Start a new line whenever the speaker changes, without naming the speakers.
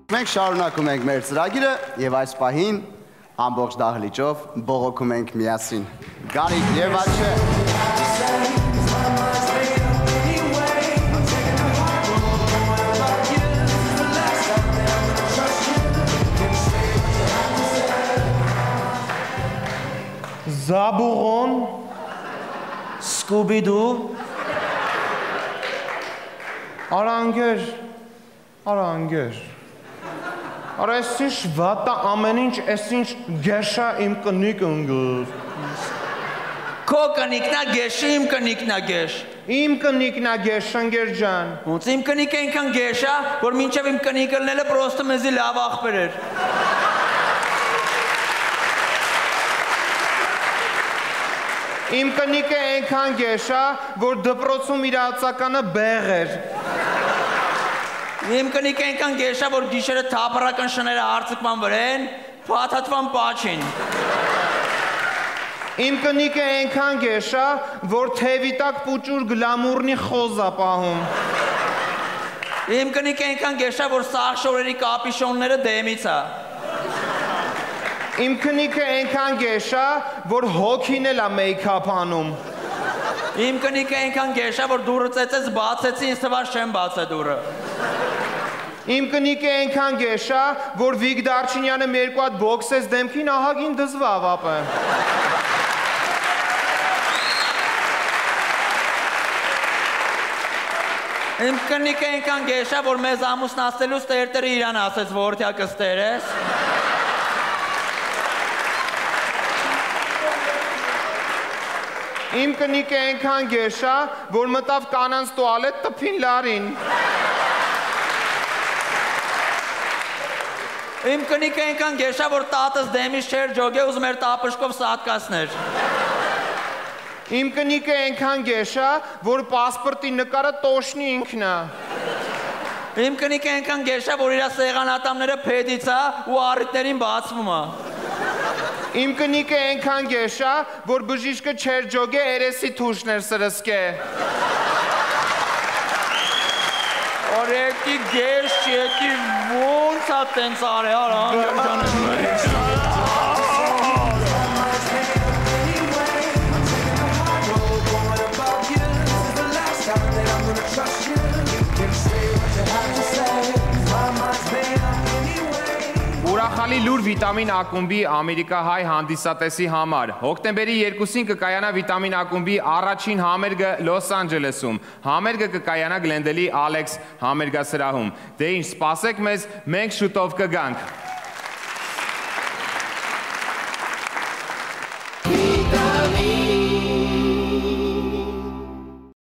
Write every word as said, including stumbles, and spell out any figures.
Մենք շարունակում ենք մեր ծրագիրը եւ այս պահին ամբողջ դահլիճով բողոքում ենք միասին։ Գարիկ եւ Աչե։
Zaburon, Scooby-Doo, Aranger, Aranger. Արա ես ինչ վատա ամեն ինչ, ես ինչ գեշա իմ կնիկ ընգուր։
Քո կնիկնա գեշը, իմ կնիկնա գեշ։
Իմ կնիկնա գեշ, ընգեր ջան։
Ոնց իմ կնիկը այնքան գեշ է, որ մինչև իմ կնիկը լնելը պրոստը մեզի լավ աղբեր էր։
Իմ կնիկը այնքան գեշ է, որ դպրոցում իր ածականը բեղ էր։
Իմ կնիկը այնքան գեշ է, որ գիշերը թափառական շները արծկման վրա են, փաթաթվան պաչին։
Իմ կնիկը այնքան գեշ է, որ թևի տակ պուճուր գլամուրնի խոզ է պահում։
Իմ կնիկը այնքան գեշ է, որ սաղ շորերի կապիշոնները դեմից է։
Իմ կնիկը այնքան գեշ է, որ հոգին էլ է մեյքափ անում։
Իմ կնիկը այնքան գեշ է, որ դուրը ծեծեց բացեցի, ինձ թվար չեմ բացե դուրը։
Իմ կնիկը այնքան գեշ է, որ Վիկ Դարչինյանը մի երկու հատ բոքսեց դեմքին, ահագին դզվավ ապը։
Իմ կնիկը այնքան գեշ է, որ մեզ ամուսնացնելուց տերտերը իրան ասեց, որդյակս տերես։
Իմ կնիկը այնքան գեշ է, որ մտավ կանանց տուալետ տփին լարին։
Իմ կնիկը այնքան գեշ է, որ տատս դեմից չէր ջոգե, ուզում էր տապշկով սատկացներ։
Իմ կնիկը այնքան գեշ է, որ պասպորտի նկարը տոշնի ինքն է։
Իմ կնիկը այնքան գեշ է, որ իր սեղանատամները փեդից է ու առիթներին բացվում է։
Իմ կնիկը այնքան գեշ է, որ բժիշկը չեր ջոգե երեսի թուշներ սրսկե։
Օրեկի գեշ չեկի ոնց է տենց արե արա։
Ուրախալի լուր վիտամին ակումբի ամերիկահայ հանդիսատեսի համար։ Հոկտեմբերի երկուսին կկայանա վիտամին ակումբի առաջին համերգը Լոս Անջելեսում։ Համերգը կկայանա Գլենդելի Ալեքս համերգասրահում։ Դե ինչ, սպասեք մեզ, մենք շուտով կգանք։